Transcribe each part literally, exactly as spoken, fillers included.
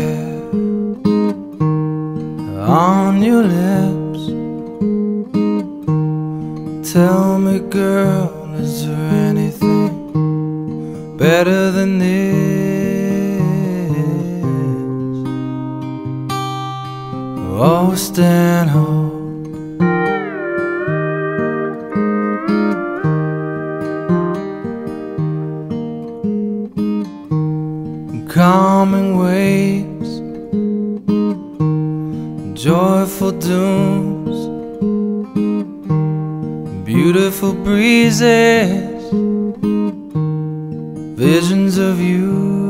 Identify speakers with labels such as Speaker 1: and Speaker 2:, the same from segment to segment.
Speaker 1: hair on your lips. Tell me, girl, is there anything better than this? Oh, stand home. Calming waves, joyful dooms, beautiful breezes, visions of you.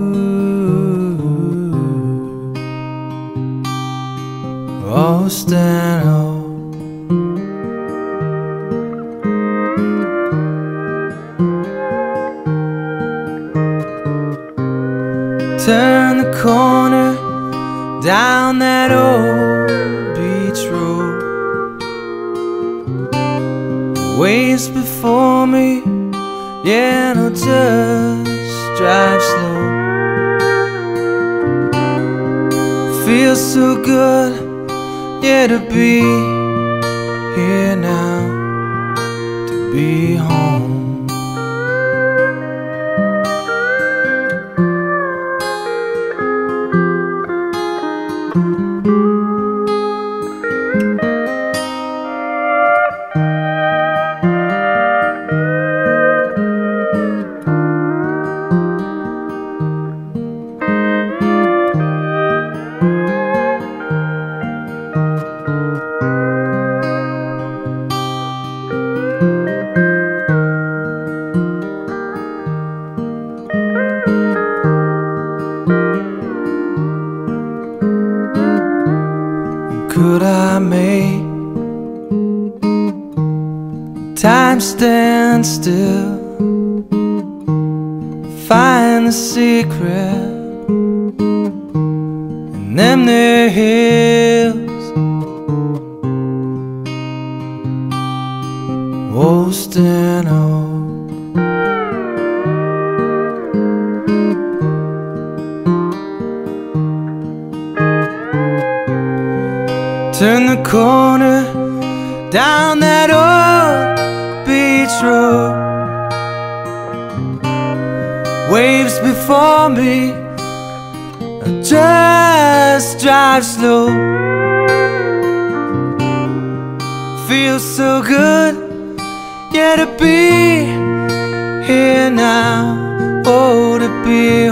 Speaker 1: Oh, stand up. Turn the corner down that old beach road. Waves before me, yeah, no, just drive slow. Feels so good, yeah, to be here now, to be home. Could I make time stand still, find the secret in them there hills? Oh, stand up. Turn the corner down that old beach road. Waves before me, I just drive slow. Feels so good, yeah, to be here now. Oh, to be